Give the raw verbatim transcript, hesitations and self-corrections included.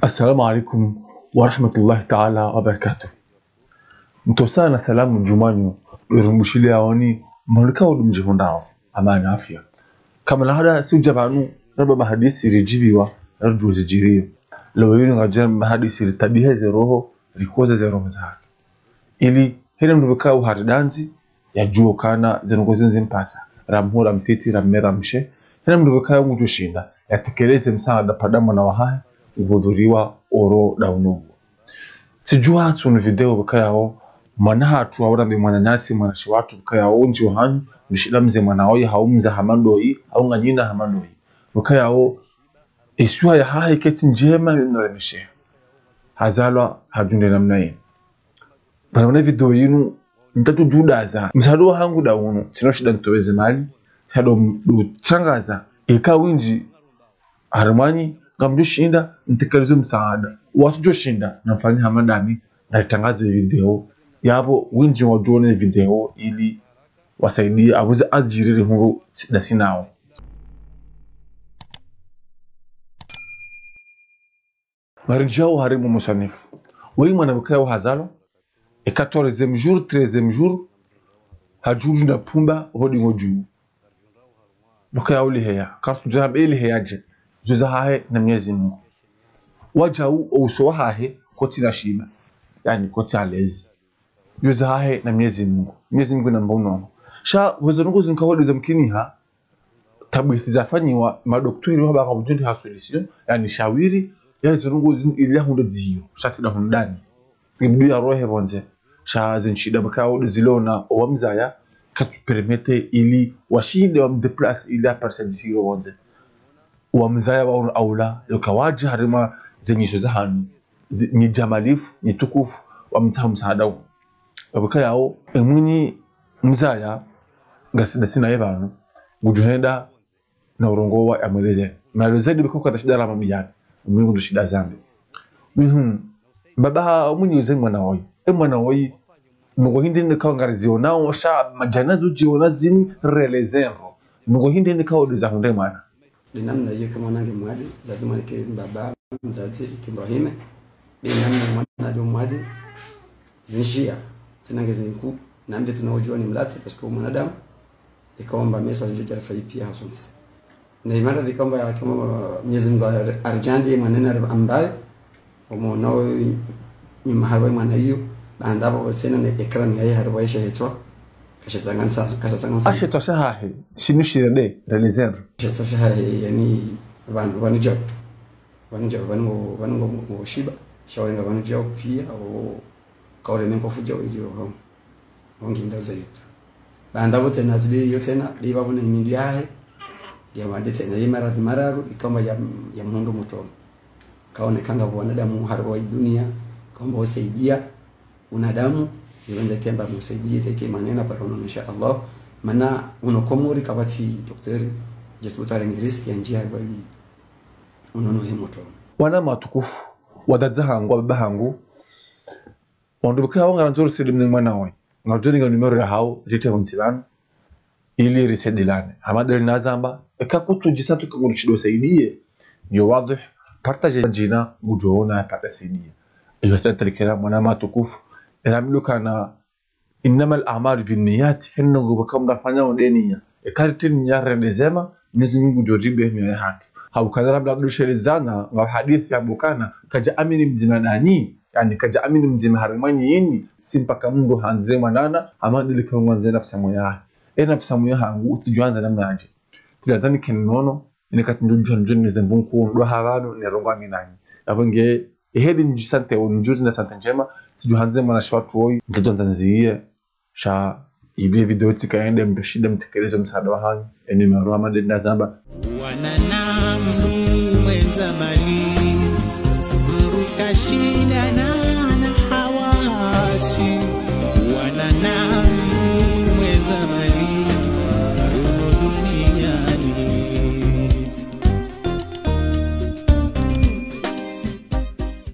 Assalamu alaikum wa rahmatullahi ta'ala wa barakatuh. Mtosana salamu jumanyo urumushile awani mulika udumjihundao amani afya. Kama lahada si ujabanu raba mahadisi rijibiwa raju zijirio. Lawa yuni ngajar mahadisi ritabiheze roho rikoza ze roho zatu. Ili hile mdubika uharidanzi ya juo kana zenugozini mpasa. Ramhura mtiti rammera mshe. Hile mdubika mujushinda ya tekeleze msaada padama na wahaya uhudhuriwa oro daunugu. Sijua tunu video bukayao manahatu awura mbe mwananyasi mwanashi watu bukayao nji wahanyu mshila mze mwanaoi haumza hamandoi au nganyina hamandoi bukayao isua ya hahe keti njema yunoremishe hazalwa hajunde namnae banamuna video yinu mtatu judaza msaduwa hangu daunu sinoshida ntoweze mali shado mdu changaza ika winji harimani ngamjushinda ntikalizo msaada watu joshinda namfanya hamadami na tangaze video yabo winji wajuone video ili wasaidie abuze ajiriri hungu na sinao. Marijao harimu musanifu wei mwanabukaya hazalo e quatorzième jour treizième jour hajuru na pumba hodi ngoju bukaya uli heya kartu jab ili heyaje zuza hahe na Mwenyezi Mungu wajau uso hahe koti na shima yani koti alezi zuza hahe na Mwenyezi Mungu Mwenyezi Mungu namba uno sha wazungu zinkawadi za mkiniha tabithi zafanyiwa madoktori waba kabujundi ha solution yani shawiri ya zungu ila hunda ziyo shati da hundani ibdu ya rohe bonze sha zinshida bakao zilona owamzaya katu permete ili washinde wamdeplace ili aparsa zero bonze wamzaya wa aula yokawaji harima zenyisho za hanu ni jamalifu ni tukufu wamtaha msaada wabaka yao emwini mzaya gasida sina yebanu ngujuhenda na urongo wa ameleze malozedi biko kata shida la mabiyani mwingu ndo shida zambi mihum baba mwini uze mwana woi e mwana woi nugo hindi ndika ngariziyo nao sha majanazo jiona zini relezero nugo hindi ndika odiza hunde mwana linamna hiyo kama nani mwadi lazima nike baba mzazi Ibrahim linamna mwana ndio mwadi zinshia zinange zinku namde tunajua ni mlati kwa mwanadamu ikaomba meso alijara pia hasonsi na imara dikomba kama Mwenyezi Mungu arjandi maneno ambayo umonao ni maharwa mwana hiyo baandabo sena ne ekran yayi harwa shehetwa kashatangansa kashatangansa ashetwa shahahe shinushirede relezero shetwa shahahe yani bantu banujao banujao bango bango mushiba shawenga banujao pia au kaole nengo fuja ujiro ho onginda zaito baandabo tena zili yotena libabone imindu yahe ya madete na imara mararu ikamba ya ya mundu muto kaonekanga wanadamu harwa dunia kwamba wasaidia unadamu yonza kemba musaidie teke manena parono insha Allah mana unokomori kabati daktari jesutare ngiriski ya njia kwa hii unono hemoto wana matukufu wadadzahangu babahangu wandubuka wanga nzuru silimne mwana wai ngajoni nga numero ya hao rite hunsiban ili risedilane hamadali nazamba ekakutu jisatu kakuruchido saidie ndio wazi partage jina mujoona partasaidie iyo santalikira mwana matukufu eramilukana innamal a'malu binniyat hinnu bakam dafanya odeniya ekartin nyarre dezema nizingu joribe mi hatu hau kadara bla dushelizana wa hadithi ya bukana kaja amini mzimanani yani kaja amini mzimharimani yini simpaka mungu hanze manana amandili kwa mwanze nafsa moya e nafsa moya hangu utujuanza namna aje tilatani kinono inekatinjunjwa njuni zemvunku ndo harano ne ronga minani abonge ehedi njisante onjuri na sante njema tujuhanze mwana shwatu woi mtadonza nziye sha ile video tikaende mbishida mtekelezo msaada wa hanyu eni meruwa madenda zamba wananamu mwenza mali mrukashina na hawasi